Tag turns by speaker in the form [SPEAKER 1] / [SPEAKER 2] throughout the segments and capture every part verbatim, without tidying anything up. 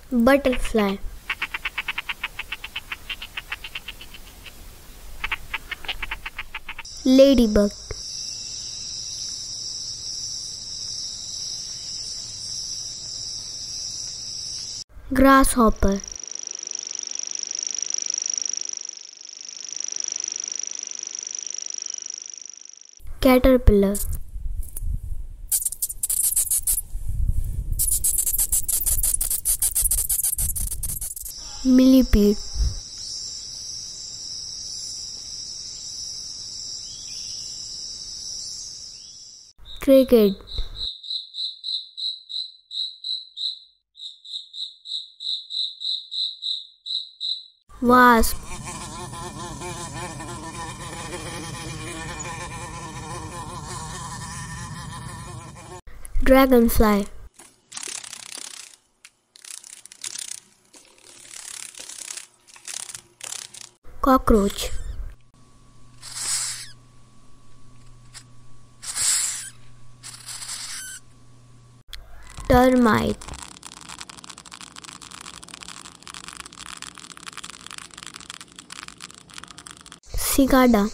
[SPEAKER 1] butterfly, ladybug, grasshopper, caterpillar, millipede, cricket, wasp, dragonfly, cockroach, termite, cicada,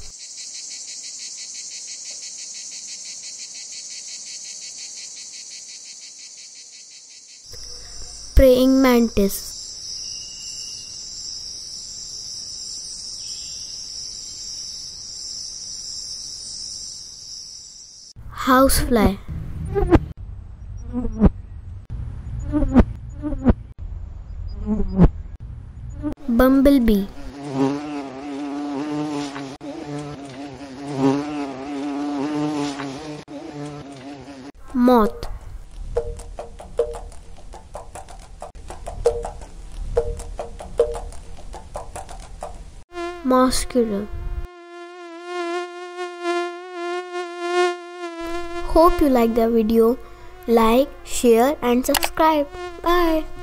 [SPEAKER 1] praying mantis, housefly, bumblebee, moth, mosquito. Hope you like the video. Like, share and subscribe. Bye.